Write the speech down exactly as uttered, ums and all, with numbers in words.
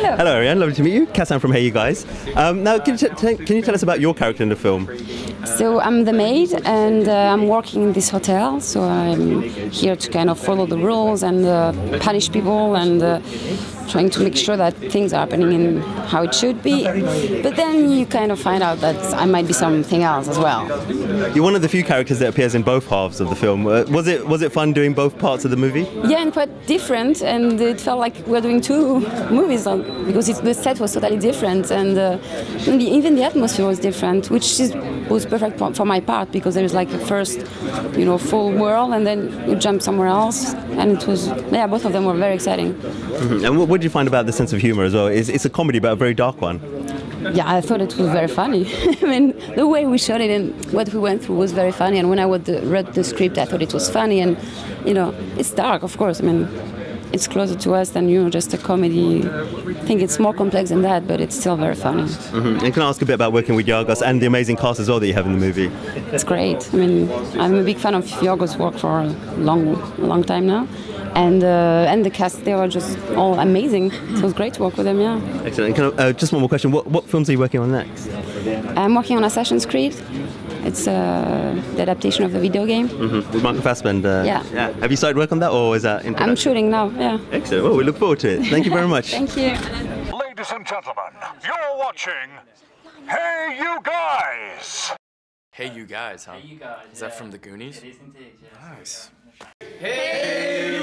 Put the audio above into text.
Hello. Hello, Ariane. Lovely to meet you. Kassan from Hey You Guys. Um, now, can you, t can you tell us about your character in the film? So I'm the maid, and uh, I'm working in this hotel. So I'm here to kind of follow the rules and uh, punish people and uh, trying to make sure that things are happening in how it should be. But then you kind of find out that I might be something else as well. You're one of the few characters that appears in both halves of the film. Uh, was it was it fun doing both parts of the movie? Yeah, and quite different, and it felt like we're doing two movies on, because it, the set was totally different, and uh, the, even the atmosphere was different, which is, was perfect for, for my part, because there's like a first, you know, full world, and then you jump somewhere else, and it was, yeah, both of them were very exciting. Mm-hmm. And what, what did you find about the sense of humor as well? It's, it's a comedy, but a very dark one. Yeah, I thought it was very funny. I mean, the way we shot it and what we went through was very funny. And when I would, uh, read the script, I thought it was funny. And, you know, it's dark, of course. I mean, it's closer to us than, you know, just a comedy. I think it's more complex than that, but it's still very funny. Mm-hmm. And can I ask a bit about working with Yorgos and the amazing cast as well that you have in the movie? It's great. I mean, I'm a big fan of Yorgos' work for a long, long time now. And uh, and the cast, they were just all amazing. So it was great to work with them, yeah. Excellent. And can I, uh, just one more question. What, what films are you working on next? I'm working on Assassin's Creed. It's uh, the adaptation of the video game. Mm-hmm. With Michael Fassbender. Yeah. yeah. Have you started work on that, or is that in production? I'm shooting now, yeah. Excellent. Well, we look forward to it. Thank you very much. Thank you. Ladies and gentlemen, you're watching Hey You Guys! Hey You Guys, huh? Hey You Guys. Is that yeah. from the Goonies? It is indeed, yes. Nice. Hey